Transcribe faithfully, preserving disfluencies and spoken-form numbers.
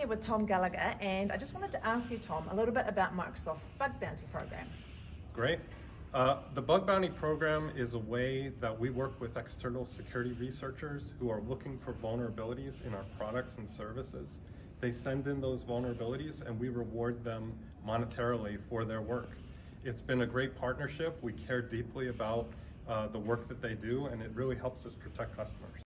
here with Tom Gallagher, and I just wanted to ask you, Tom, a little bit about Microsoft's Bug Bounty program. Great. Uh, the Bug Bounty program is a way that we work with external security researchers who are looking for vulnerabilities in our products and services. They send in those vulnerabilities and we reward them monetarily for their work. It's been a great partnership. We care deeply about uh, the work that they do, and it really helps us protect customers.